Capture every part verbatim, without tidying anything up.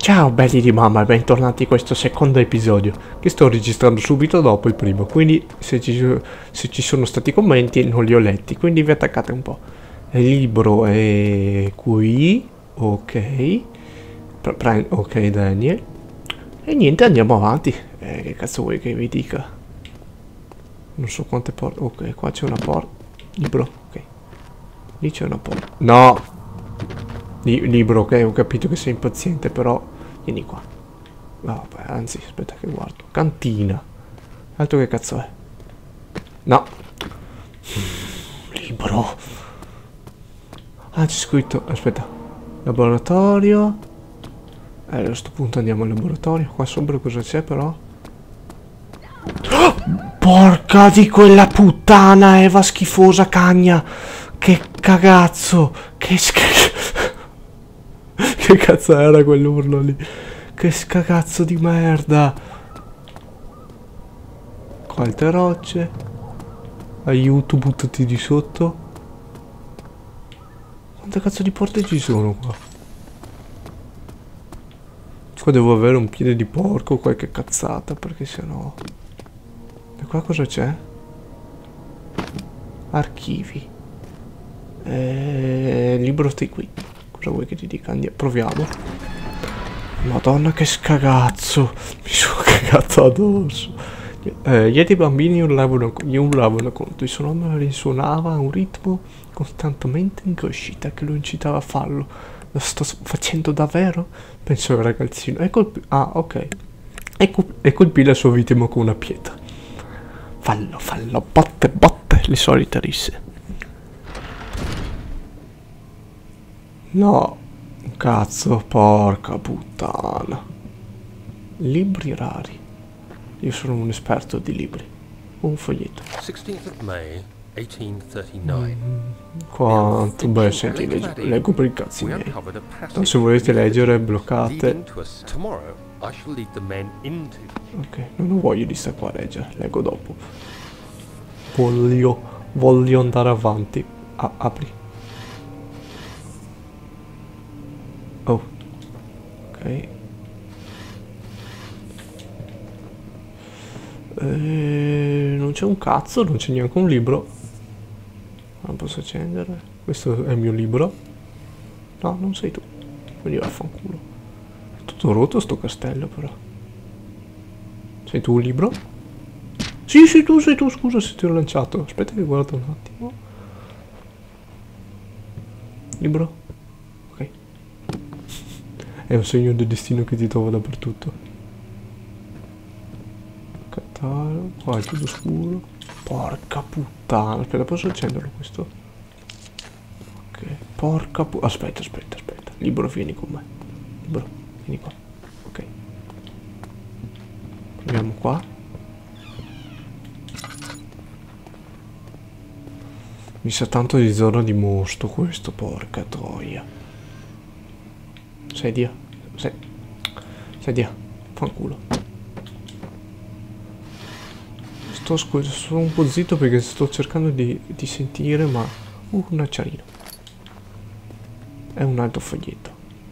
Ciao belli di mamma e bentornati in questo secondo episodio che sto registrando subito dopo il primo, quindi se ci, se ci sono stati commenti non li ho letti, quindi vi attaccate un po'. Il libro è qui, ok, Pre ok Daniel, e niente, andiamo avanti. Eh, che cazzo vuoi che vi dica? Non so quante porte, ok, qua c'è una porta, libro, ok, lì c'è una porta, no! Li libro, ok, ho capito che sei impaziente, però vieni qua. Vabbè, anzi, aspetta che guardo. Cantina. Altro che cazzo è? No. Libro. Ah, c'è scritto, aspetta. Laboratorio. Eh, a questo punto andiamo al laboratorio. Qua sopra cosa c'è però? Oh, porca di quella puttana, Eva schifosa cagna. Che cagazzo. Che schifo. Che cazzo era quell'urlo lì? Che scagazzo di merda. Qua altre rocce. Aiuto, buttati di sotto. Quante cazzo di porte ci sono qua? Qua devo avere un piede di porco o qualche cazzata, perché sennò... E qua cosa c'è? Archivi. E... libro stai qui. Cosa vuoi che ti dica? Andiamo, proviamo. Madonna che scagazzo. Mi sono cagato addosso. Eh, ieri i bambini urlavano, urlavano contro. Il suo nome risuonava a un ritmo costantemente in crescita che lo incitava a farlo. Lo sto facendo davvero? Pensò il ragazzino. E colpì... Ah, ok. E, e colpì la sua vittima con una pietra. Fallo, fallo, botte, botte. Le solite risse. No, cazzo, porca puttana. Libri rari. Io sono un esperto di libri. Un foglietto. sixteenth of May, eighteen thirty-nine. Mm, quanto? Beh, senti, leggo, leggo per i cazzi miei. No, se volete leggere, bloccate. Ok, non ho voglia di stare qua a leggere. Leggo dopo. Voglio, voglio andare avanti. Ah, apri. Oh, ok. Eh, non c'è un cazzo, non c'è neanche un libro. Non posso accendere. Questo è il mio libro. No, non sei tu. Quindi vaffanculo. È tutto rotto sto castello però. Sei tu un libro? Sì, sei tu, sei tu, scusa se ti ho lanciato. Aspetta che guardo un attimo. Libro? Ok. È un segno del destino che ti trova dappertutto. Catalogo. Qua è tutto scuro. Porca puttana. Aspetta, posso accenderlo questo? Ok. Porca puttana. Aspetta, aspetta, aspetta. Libro, vieni con me. Libro, vieni qua. Ok. Proviamo qua. Mi sa tanto di zona di mostro questo, porca troia. Sedia. Se Sedia. Fanculo. Sto scusa, sono un po' zitto perché sto cercando di, di sentire, ma... Uh, un acciarino. È un altro foglietto.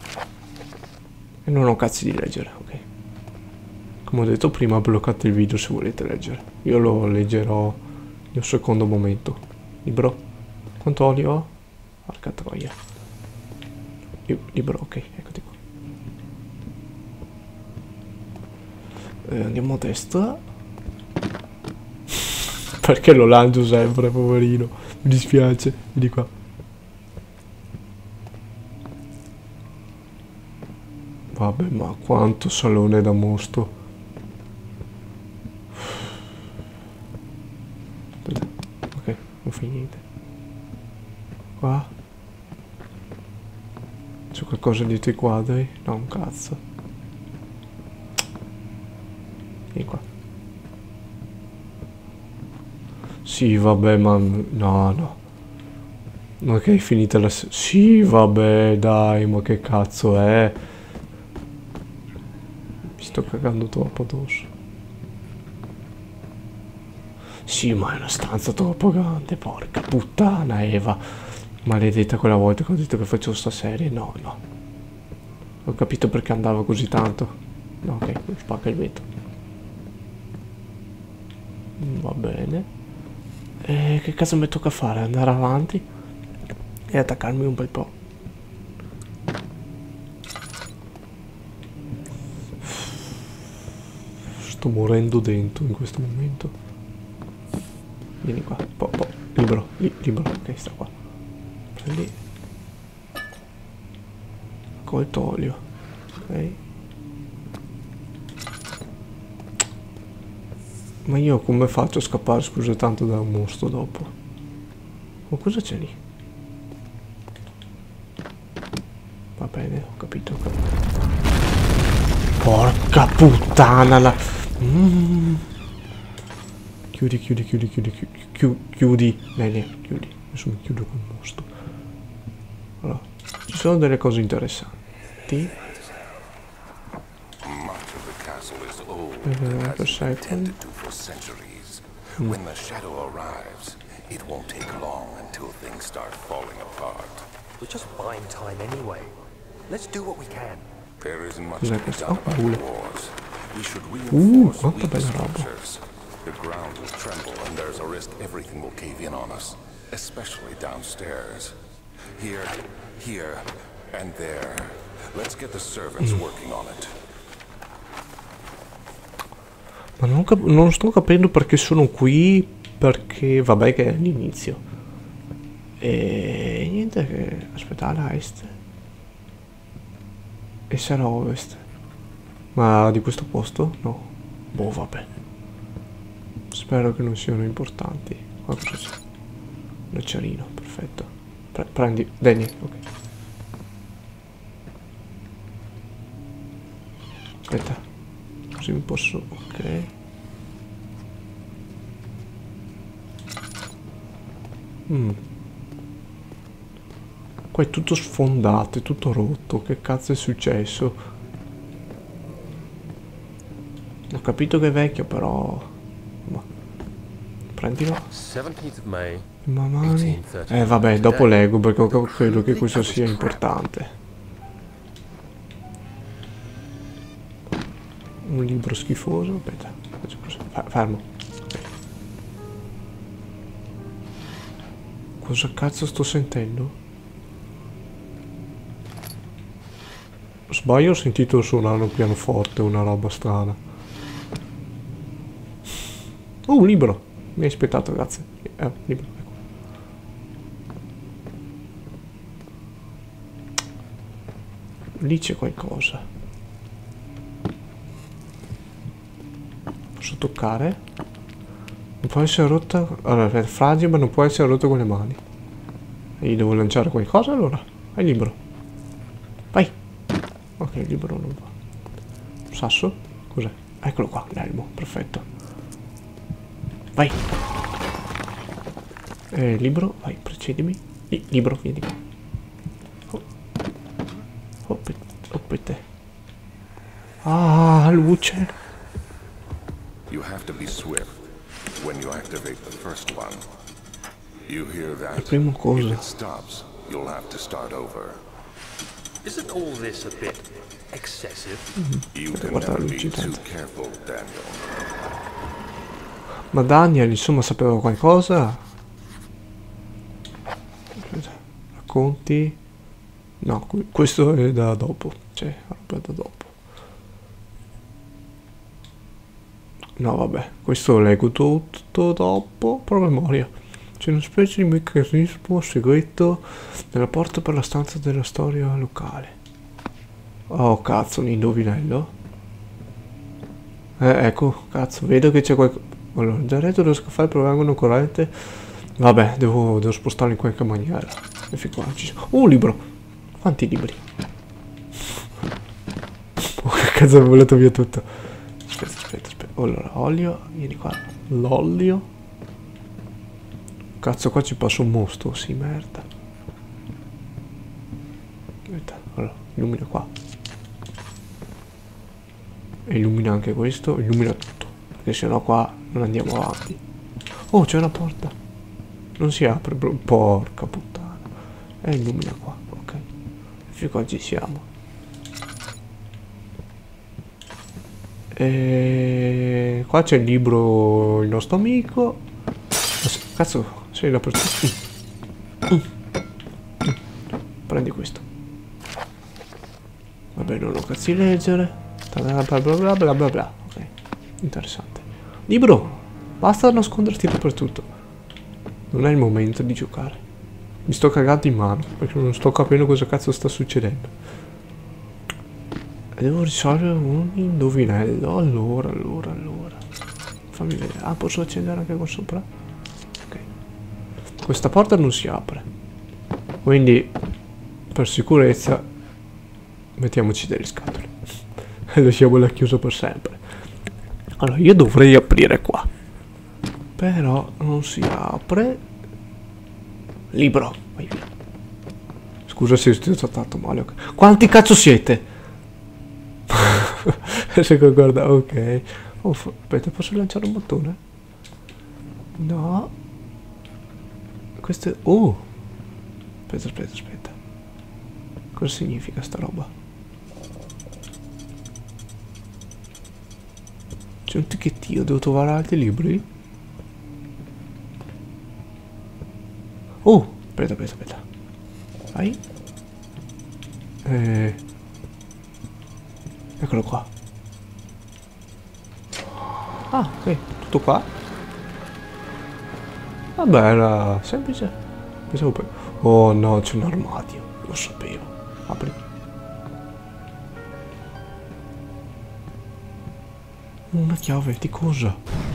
E non ho cazzo di leggere, ok. Come ho detto prima, bloccate il video se volete leggere. Io lo leggerò in un secondo momento. Libro? Quanto olio ho? Porca troia. Libro, ok, eccoti qua. Eh, andiamo a destra. Perché lo lancio sempre, poverino. Mi dispiace. Vieni qua. Vabbè, ma quanto salone da mostro. Ok, non fai niente. Qua c'è qualcosa dietro i quadri? No, un cazzo. Vieni qua. Sì, vabbè, ma... No, no. Ma che è finita la... Sì, vabbè, dai, ma che cazzo è? Mi sto cagando troppo addosso. Sì, ma è una stanza troppo grande, porca puttana, Eva. Maledetta quella volta che ho detto che facevo sta serie. No, no. Ho capito perché andava così tanto. No, ok, spacca il vetro. Va bene. E che cazzo mi tocca fare? Andare avanti e attaccarmi un bel po'. Sto morendo dentro in questo momento. Vieni qua, po', po', libero, li, libero, ok, sta qua. Prendi. Colto olio, ok. Ma io come faccio a scappare, scusa, tanto da un mostro dopo? Ma cosa c'è lì? Va bene, ho capito, ho capito. Porca puttana la... Mm. Chiudi, chiudi, chiudi, chiudi, chiudi, chiudi, chiudi, Nene, chiudi. Adesso mi chiudo col mostro. Allora, ci sono delle cose interessanti. Uh, per second. Mm. When the shadow arrives, it won't take long until things start falling apart. We're just buying time anyway. Let's do what we can. There isn't much Cos'è to be questo? done Oh, about baule. the wars. We should Uh, reinforce quanta weaker bella roba. structures. The ground will tremble and there's a risk everything will cave in on us, especially downstairs. Here, here, and there. Let's get the servants Mm. working on it. Ma non, cap- non sto capendo perché sono qui, perché vabbè che è l'inizio. E niente che... Aspetta, a est. E sarà a ovest. Ma di questo posto? No. Boh, vabbè. Spero che non siano importanti. Qua cosa c'è? Un acciarino, perfetto. Pre- prendi, Danny, ok. Aspetta. Così mi posso... ok. Mm. Qua è tutto sfondato, è tutto rotto. Che cazzo è successo? Ho capito che è vecchio, però... Ma... Prendilo. seventeenth of May. Ma mani... Eh vabbè, dopo leggo perché credo che questo sia importante. Un libro schifoso. Aspetta, faccio così. Fermo. Cosa cazzo sto sentendo? Sbaglio, ho sentito suonare un pianoforte, una roba strana. Oh, un libro! Mi hai aspettato, grazie. Eh, un libro, ecco. Lì c'è qualcosa. Posso toccare? Non può essere rotta... Allora, è fragile ma non può essere rotta con le mani. E gli devo lanciare qualcosa allora? È libero. Vai! Ok, il libro non va. Un sasso? Cos'è? Eccolo qua, l'elmo, perfetto. Vai! Eh, libro, vai, precedimi. Lì, libro, vieni qua. Oh. Oh, per, oh, per te. Ah, luce! You have to be swift when you activate the first one. You hear that? Il primo cosa. If it stops, you'll have to start over. Isn't all this a bit excessive? You can Guarda la never luce be too intanto. careful, Daniel. Ma Daniel, insomma, sapeva qualcosa? Aspetta, racconti? No, que- questo è da dopo. Cioè, roba da dopo. No, vabbè, questo leggo tutto dopo. Promemoria. C'è una specie di meccanismo segreto nella porta per la stanza della storia locale. Oh, cazzo, un indovinello. Eh, ecco, cazzo, vedo che c'è qualcosa. Allora, già detto dello scaffale provengono corrente. Vabbè, devo, devo spostarlo in qualche maniera. Efficaci. Oh, un libro. Quanti libri? Oh, che cazzo, ho volato via tutto. Aspetta, aspetta, aspetta. Allora, olio, vieni qua. L'olio. Cazzo, qua ci passa un mostro, sì, merda. Aspetta, allora, illumina qua. E illumina anche questo, illumina tutto. Perché sennò qua non andiamo avanti. Oh, c'è una porta. Non si apre, bro. Porca puttana. E illumina qua, ok. E fin qua ci siamo. E qua c'è il libro, il nostro amico. Cazzo, sei dappertutto. Mm. Mm. Mm. Prendi questo. Vabbè, non lo cazzi leggere. Bla bla bla bla bla bla. Ok, interessante. Libro, basta nasconderti dappertutto. Non è il momento di giocare. Mi sto cagando in mano perché non sto capendo cosa cazzo sta succedendo. E devo risolvere un indovinello. Allora, allora, allora. Fammi vedere. Ah, posso accendere anche qua sopra? Ok. Questa porta non si apre. Quindi, per sicurezza, mettiamoci delle scatole. E lasciamola chiusa per sempre. Allora, io dovrei aprire qua. Però non si apre. Libro. Vai via. Scusa se ti ho trattato male. Okay. Quanti cazzo siete? Se guarda, ok. Oh, aspetta, posso lanciare un bottone? No. Questo è... Oh. Aspetta, aspetta, aspetta. Cosa significa sta roba? C'è un ticchettino, devo trovare altri libri? Oh, aspetta, aspetta, aspetta. Vai. Eh... Eccolo qua. Ah, ok, tutto qua. Vabbè, era semplice. Pensavo per... Oh no, c'è un armadio. Lo sapevo. Apri. Una chiave di cosa?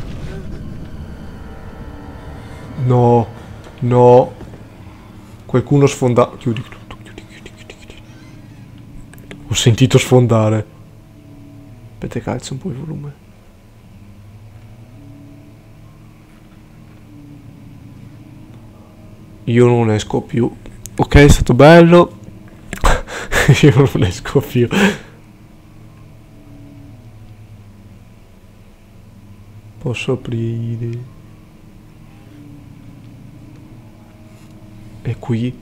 No, no. Qualcuno sfonda. Chiudi tutto, chiudi, chiudi, chiudi, chiudi. Ho sentito sfondare. Aspetta, calza un po' il volume. Io non esco più. Ok, è stato bello. Io non esco più. Posso aprire. E qui?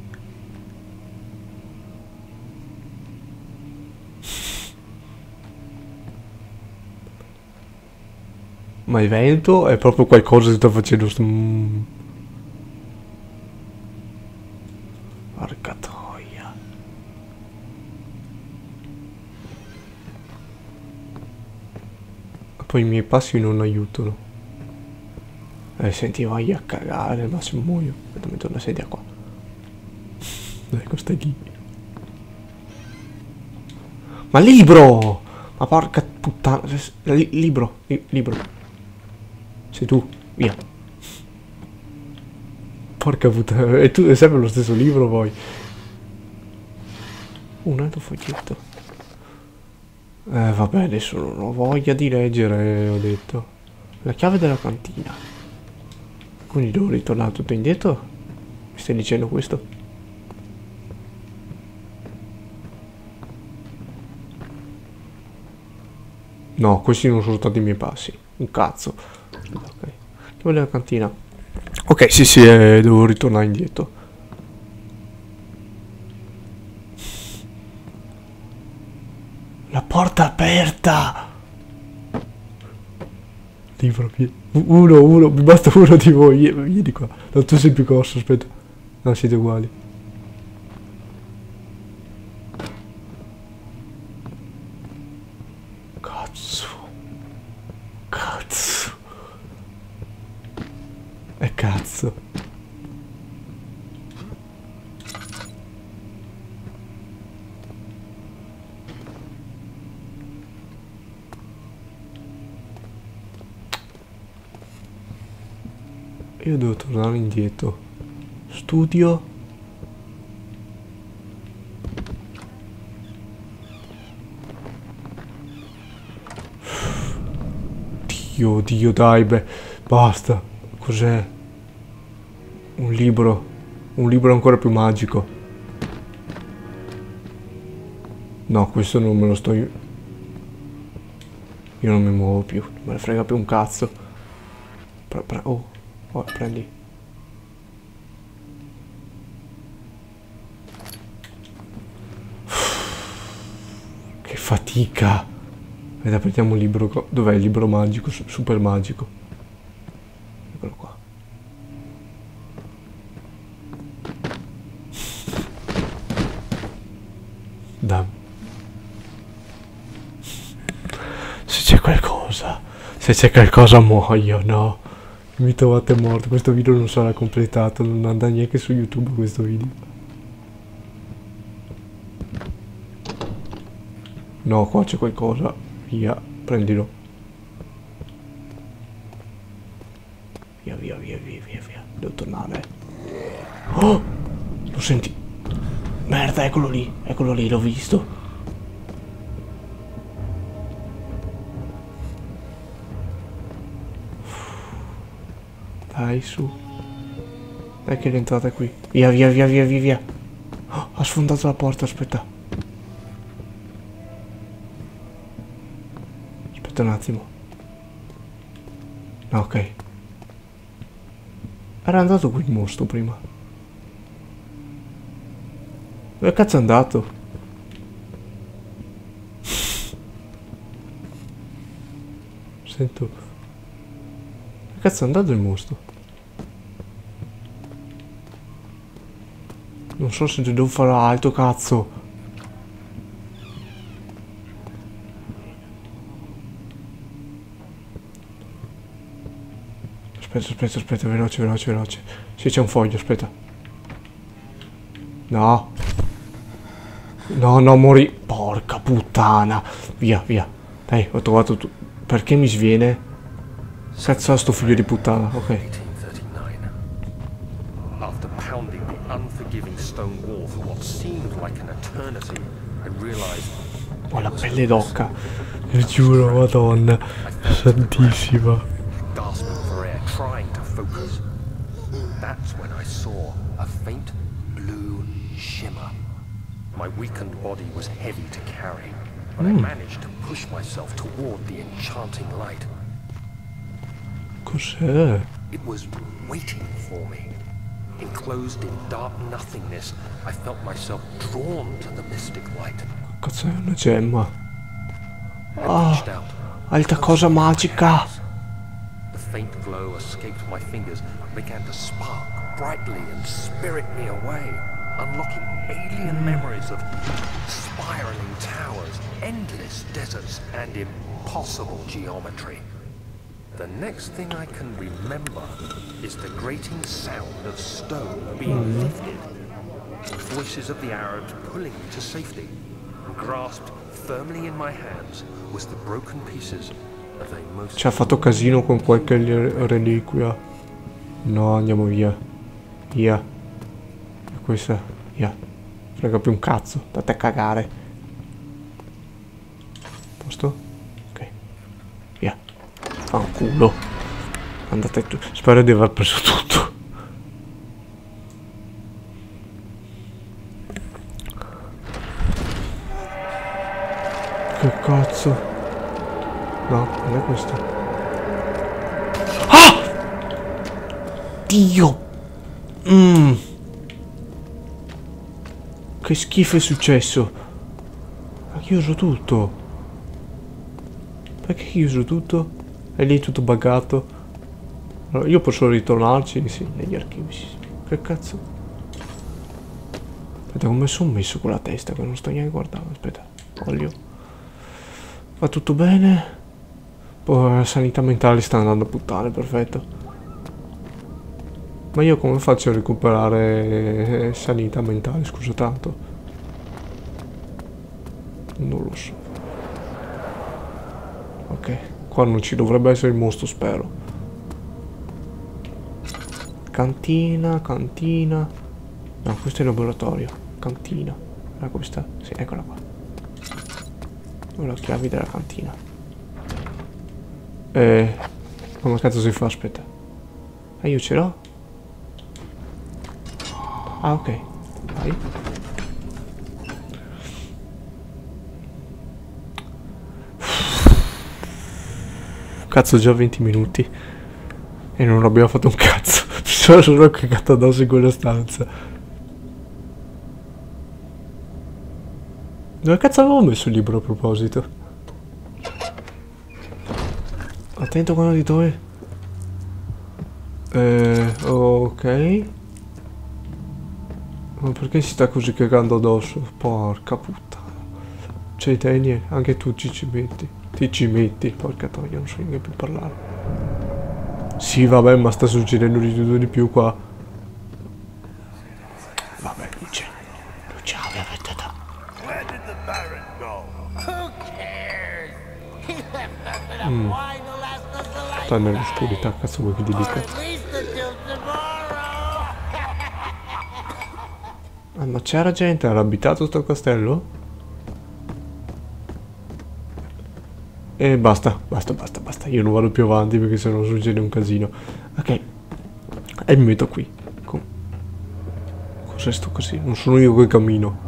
Ma il vento è proprio qualcosa che sta facendo. Mm. Porca troia. Poi i miei passi non aiutano. Eh, senti, vai a cagare, ma se muoio. Aspetta, metto una sedia qua. Ecco, stai lì. Ma libro! Ma porca puttana. Li libro, li libro. Sei tu, via. Porca puttana, e tu è sempre lo stesso libro poi. Un altro foglietto. Eh vabbè, adesso non ho voglia di leggere, ho detto. La chiave della cantina. Quindi devo ritornare tutto indietro? Mi stai dicendo questo? No, questi non sono stati i miei passi. Un cazzo. Ok. Chiave della cantina. Ok, sì, sì, eh, devo ritornare indietro. La porta aperta! Libro, uno, uno, mi basta uno di voi, vieni qua. No, tu sei più corso, aspetta. No, siete uguali. Cazzo. Cazzo. E cazzo. Io devo tornare indietro. Studio. Dio, Dio, dai, beh. Basta. Cos'è? Un libro. Un libro ancora più magico. No, questo non me lo sto... Io non mi muovo più. Non me ne frega più un cazzo. Pre pre oh. Oh, prendi. Che fatica. Ed apriamo il libro. Dov'è il libro magico? Super magico. Eccolo qua. Damn. Se c'è qualcosa. Se c'è qualcosa muoio, no. Mi trovate morto. Questo video non sarà completato. Non andrà neanche su YouTube questo video. No, qua c'è qualcosa. Via, prendilo. Via, via, via, via, via, via. Devo tornare. Oh! Lo senti? Merda, eccolo lì. Eccolo lì, l'ho visto. Dai, su. Dai che l'entrata è qui. Via, via, via, via, via, via. Oh, ha sfondato la porta, aspetta. Aspetta un attimo. No, ok. Era andato qui il mostro prima. Dove cazzo è andato? Sento. Dove cazzo è andato il mostro? Non so se devo fare altro, cazzo. Aspetta, aspetta, aspetta, veloce, veloce, veloce. Sì, c'è un foglio, aspetta. No. No, no, morì. Porca puttana. Via, via. Dai, ho trovato tu. Perché mi sviene? Cazzo, sto figlio di puttana, ok. After pounding the unforgiving stone wall for what seemed like an eternity, I realized ho la pelle d'oca. Lo giuro, madonna. Santissima. gasping for air, trying to focus. That's when I saw a faint blue shimmer. My weakened body was heavy to carry, but mm. I managed to push myself toward the enchanting light. Cos'è? It was waiting for me. Enclosed in dark nothingness, I felt myself drawn to the mystic light. Cazzo, è una gemma. Ah, alta cosa magica. The faint glow escaped my fingers and began to spark brightly and spirit me away, unlocking alien memories of spiraling towers, endless deserts, and impossible geometry. The next thing I can remember is the grating sound of stone being lifted, the voices of the Arabs pulling me to safety, and grasped firmly in my hands was the broken pieces of a most... Ci ha fatto casino con qualche reliquia. No, andiamo via. Via. Questa, via. Frega più un cazzo, date a cagare. Posto? Ok. Via. Fanculo. Andate tu. Spero di aver preso tutto. Che cazzo? No, non è questo. Ah! Dio! Mmm. Che schifo è successo? Ha chiuso tutto. Perché ha chiuso tutto? È lì tutto buggato. Allora, io posso ritornarci? Sì, negli archivi. Sì. Che cazzo? Aspetta, come sono messo con la testa? Che non sto neanche guardando. Aspetta, olio. Va tutto bene? Poi la sanità mentale sta andando a puttane, perfetto. Ma io come faccio a recuperare sanità mentale? Scusa tanto. Non lo so. Ok, qua non ci dovrebbe essere il mostro, spero. Cantina, cantina. No, questo è il laboratorio. Cantina. Era questa? Sì, eccola qua. Ho le chiavi della cantina. Eh, come cazzo si fa? Aspetta. Ah, io ce l'ho? Ah, ok. Vai. Cazzo, già venti minuti. E non abbiamo fatto un cazzo. Mi sono solo cagato addosso in quella stanza. Dove cazzo avevo messo il libro a proposito? Attento quando di dove. Eh, ok. Ma perché si sta così cagando addosso? Porca puttana. Cioè te niente, anche tu ci ci metti. Ti ci metti, porca troia, non so neanche più parlare. Sì, vabbè, ma sta succedendo di tutto di più qua. Vabbè, luce. Luce, aveva vettata. Where did the Baron go? Who cares? He left us enough Mm. wine to last us a lifetime. Sta nell'oscurità, cazzo vuoi che ti Or dica? at least until tomorrow. Ah, ma c'era gente, era abitato sto castello? E basta, basta, basta, basta. Io non vado più avanti perché sennò succede un casino. Ok. E mi metto qui. Com Cos'è sto così? Non sono io che cammino.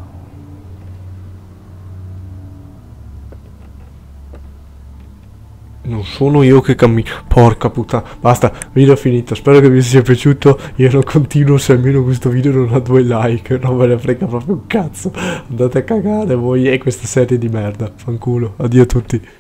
Non sono io che cammino. Porca puttana. Basta, video finito. Spero che vi sia piaciuto. Io non continuo se almeno questo video non ha due like. Non me ne frega proprio un cazzo. Andate a cagare voi e questa serie di merda. Fanculo. Addio a tutti.